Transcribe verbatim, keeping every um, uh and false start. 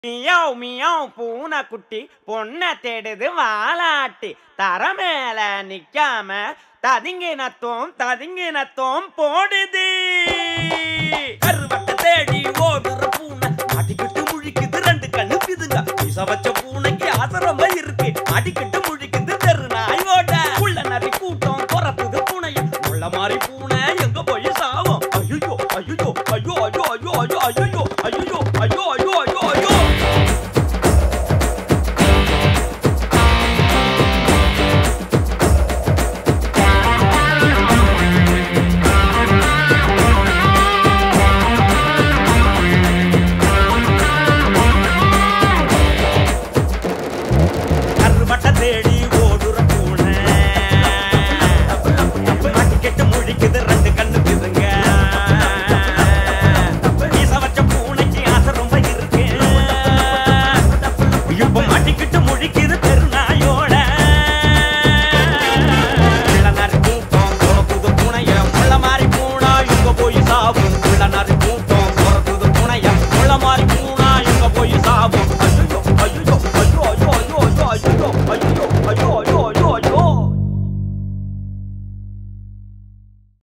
Meow meow பூனை குட்டி பொண்ணை தேடுது வாலாட்டி தர மேல நிக்காம ததிங்கினத்தோம் ததிங்கினத்தோம் போடுது. கருவட்ட தேடி ஓடுற பூனை அடிக்கிட்டு முழிக்குது ரெண்டு கண்ணு பிதுங்க. விச வச்ச பூனைக்கு ஆதரமா இருக்கு அடிக்கிட்டு முழி